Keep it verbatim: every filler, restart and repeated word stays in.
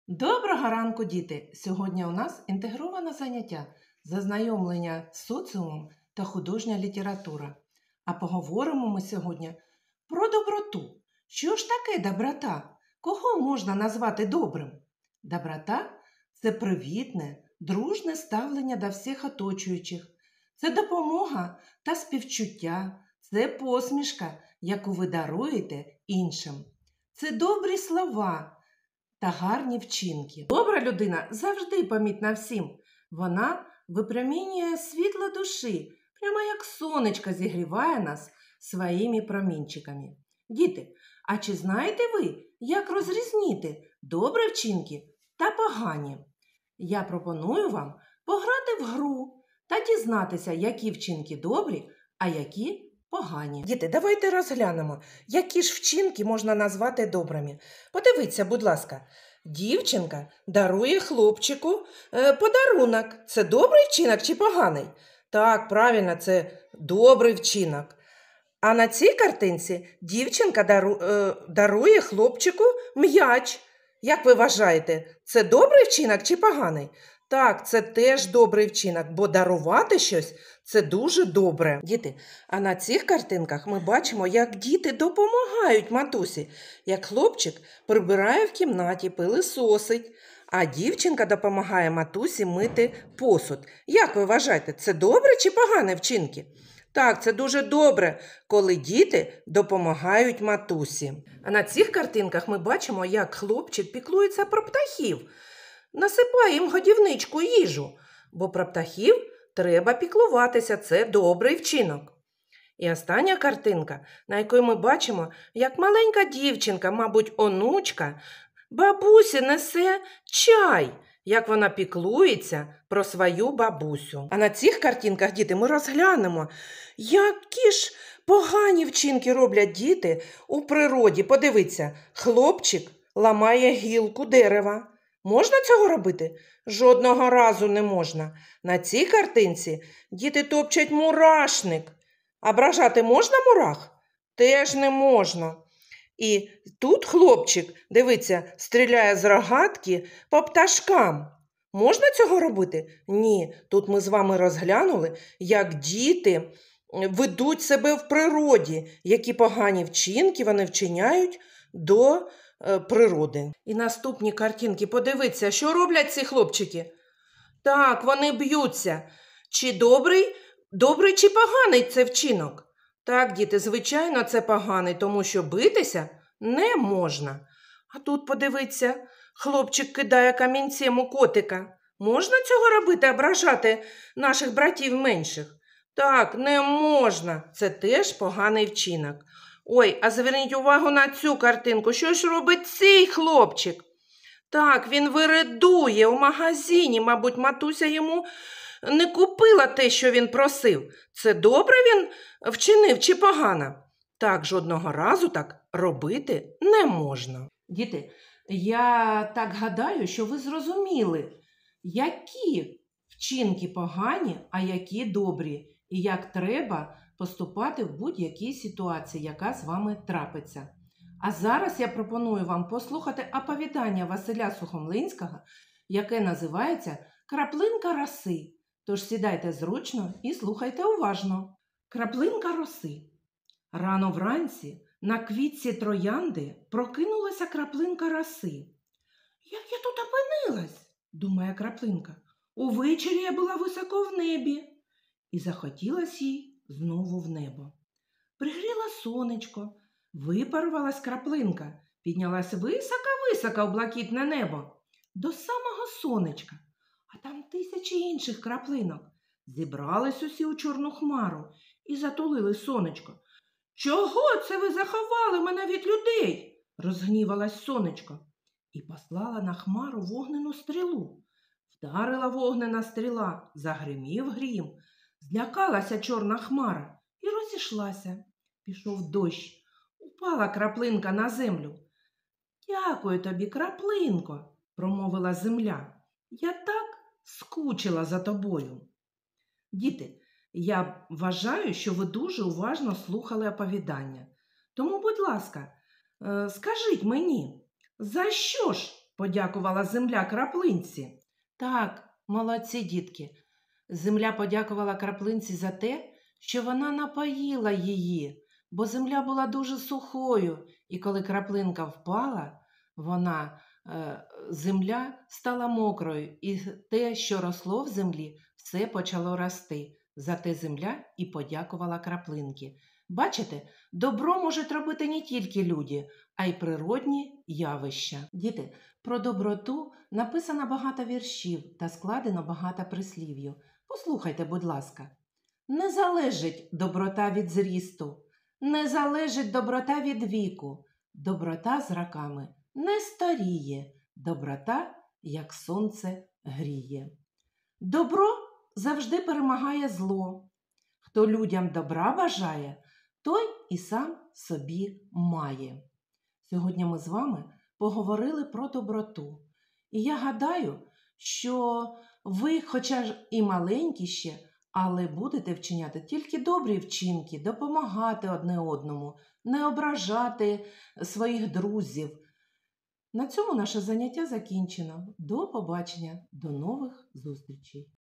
Доброго ранку, діти! Сьогодні у нас інтегроване заняття зазнайомлення з соціумом та художня література. А поговоримо ми сьогодні про доброту. Що ж таке доброта? Кого можна назвати добрим? Доброта – це привітне, дружне ставлення до всіх оточуючих. Це допомога та співчуття, це посмішка, яку ви даруєте іншим. Це добрі слова та гарні вчинки. Добра людина завжди помітна всім. Вона випромінює світло душі, прямо як сонечко зігріває нас своїми промінчиками. Діти, а чи знаєте ви, як розрізнити добрі вчинки та погані? Я пропоную вам пограти в гру та дізнатися, які вчинки добрі, а які погані. Діти, давайте розглянемо, які ж вчинки можна назвати добрими. Подивіться, будь ласка, дівчинка дарує хлопчику е, подарунок. Це добрий вчинок чи поганий? Так, правильно, це добрий вчинок. А на цій картинці дівчинка дару, е, дарує хлопчику м'яч. Як ви вважаєте, це добрий вчинок чи поганий? Так, це теж добрий вчинок, бо дарувати щось – це дуже добре. Діти, а на цих картинках ми бачимо, як діти допомагають матусі, як хлопчик прибирає в кімнаті, пилисосить, а дівчинка допомагає матусі мити посуд. Як ви вважаєте, це добре чи погані вчинки? Так, це дуже добре, коли діти допомагають матусі. А на цих картинках ми бачимо, як хлопчик піклується про птахів, насипає їм годівничку їжу, бо про птахів треба піклуватися, це добрий вчинок. І остання картинка, на якій ми бачимо, як маленька дівчинка, мабуть, онучка, бабусі несе чай, як вона піклується про свою бабусю. А на цих картинках, діти, ми розглянемо, які ж погані вчинки роблять діти у природі. Подивіться, хлопчик ламає гілку дерева. Можна цього робити? Жодного разу не можна. На цій картинці діти топчать мурашник. Ображати можна мурах? Теж не можна. І тут хлопчик, дивіться, стріляє з рогатки по пташкам. Можна цього робити? Ні. Тут ми з вами розглянули, як діти ведуть себе в природі, які погані вчинки вони вчиняють до природи. І наступні картинки, подивіться, що роблять ці хлопчики. Так, вони б'ються. Чи добрий, добрий чи поганий це вчинок? Так, діти, звичайно, це поганий, тому що битися не можна. А тут, подивіться, хлопчик кидає камінцем у котика. Можна цього робити, ображати наших братів менших? Так, не можна. Це теж поганий вчинок. Ой, а зверніть увагу на цю картинку. Що ж робить цей хлопчик? Так, він виридує у магазині. Мабуть, матуся йому не купила те, що він просив. Це добре він вчинив чи погано? Так, жодного разу так робити не можна. Діти, я так гадаю, що ви зрозуміли, які вчинки погані, а які добрі. І як треба поступати в будь-якій ситуації, яка з вами трапиться. А зараз я пропоную вам послухати оповідання Василя Сухомлинського, яке називається «Краплинка роси». Тож сідайте зручно і слухайте уважно. Краплинка роси. Рано вранці на квітці троянди прокинулася краплинка роси. «Як я тут опинилась?» – думає краплинка. «Увечері я була високо в небі». І захотілось їй знову в небо. Пригріло сонечко, випарувалась краплинка, піднялась високо-високо в блакитне небо, до самого сонечка, а там тисячі інших краплинок. Зібрались усі у чорну хмару і затулили сонечко. «Чого це ви заховали мене від людей?» – розгнівалась сонечко. І послала на хмару вогнену стрілу. Вдарила вогнена стріла, загримів грім. Злякалася чорна хмара і розійшлася. Пішов дощ. Упала краплинка на землю. «Дякую тобі, краплинко», – промовила земля. «Я так скучила за тобою». Діти, я вважаю, що ви дуже уважно слухали оповідання. Тому, будь ласка, скажіть мені, за що ж подякувала земля краплинці? Так, молодці, дітки. Земля подякувала краплинці за те, що вона напоїла її, бо земля була дуже сухою, і коли краплинка впала, вона, е, земля стала мокрою, і те, що росло в землі, все почало рости. Зате земля і подякувала краплинці. Бачите, добро можуть робити не тільки люди, а й природні явища. Діти, про доброту написано багато віршів та складено багато прислів'їв. Послухайте, будь ласка. Не залежить доброта від зрісту, не залежить доброта від віку. Доброта з роками не старіє, доброта, як сонце, гріє. Добро завжди перемагає зло. Хто людям добра бажає, той і сам собі має. Сьогодні ми з вами поговорили про доброту. І я гадаю, що ви, хоча ж і маленькі ще, але будете вчиняти тільки добрі вчинки, допомагати одне одному, не ображати своїх друзів. На цьому наше заняття закінчено. До побачення, до нових зустрічей!